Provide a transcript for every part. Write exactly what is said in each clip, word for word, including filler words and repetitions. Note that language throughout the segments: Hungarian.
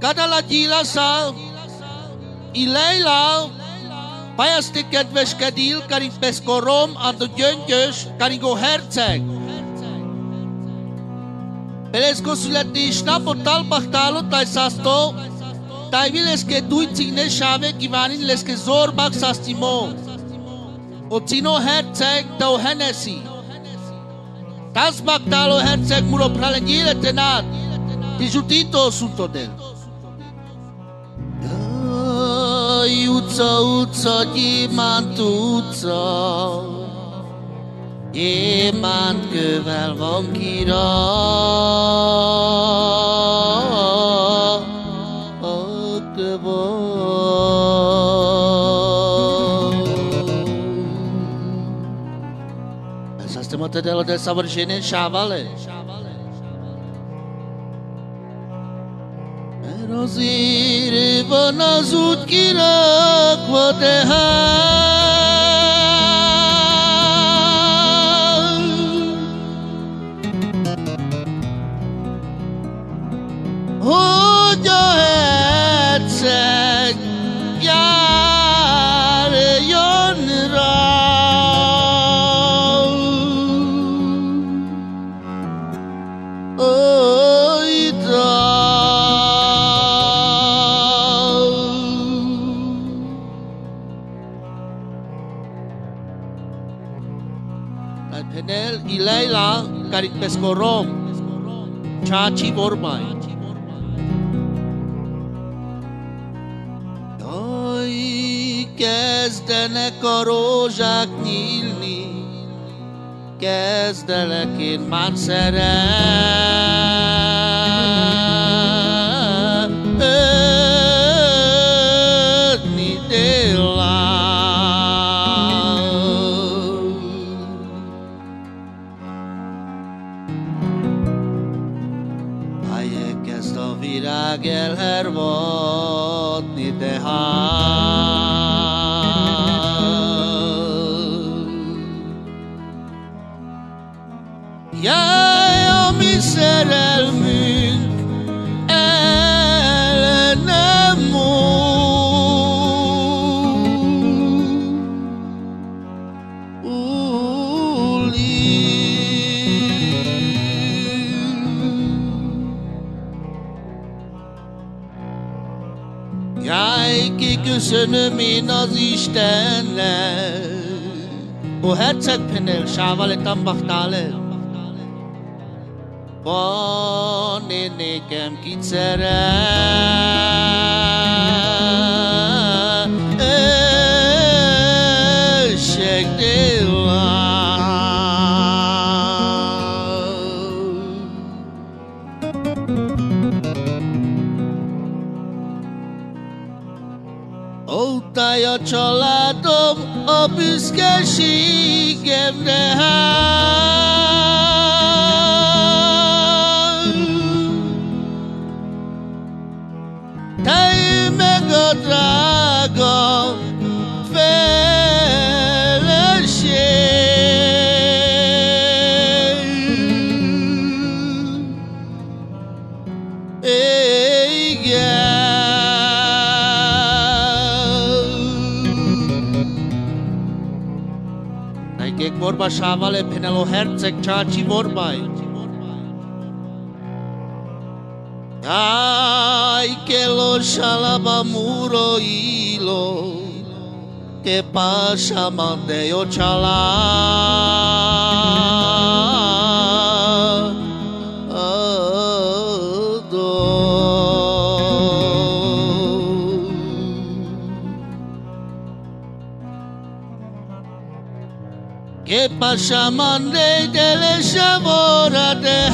Kadala gyílasza, Ileila, pályázti kedveskedil, karing peszkorom, ando gyöngyös, karingó herceg. Peleszko születésnapot talpachtáló tajszásztó, tajvi leszke dúj cíne sáve kívánin leszke zorbak szásztimó. O cino herceg, tau Hennessy. Tazbaktáló herceg muro pralen életen át, tizsutító szuntodel. Jaj, utca, utca, gyémánt utca, gyémánt kővel van kira. Ez azt mondta, de a szabadségen sávale. Mert azért van az út kirakva, de hát, hogy a herceg járjon rá. Penel Ileila karik peszkorom, csácsi vormai. Jaj, kezdenek a rózsák nyílni, kezdelek én már szeretni délá. Elkezd a virág elhervadni, de hát jaj, a mi szerelmünk el nem jaj, kiköszönöm én az Istennek, o herceg Penel, sávale tambachtale. Van én nékem kit szeressek délá. Ó, táj a családom a büszkeségemre hát. Táj meg a drága feleség. Igen. Kék vorba sávale Penel o herceg csácsi vorbai. Ay, que lo shalaba muro hilo, que pasa mandeo chala. Que pasa mande de le shavora de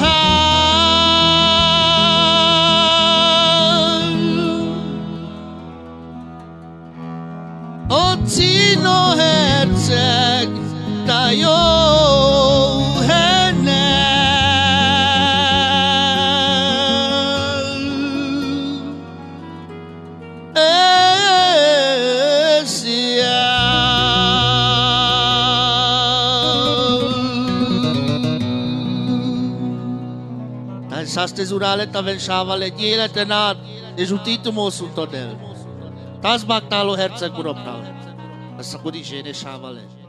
han. O cino herceg tayo Ai saste zurale taven shavale diele tenat de jutito mosu todel. Tas baktalo herce kuroptal. Asakudi jene shavale.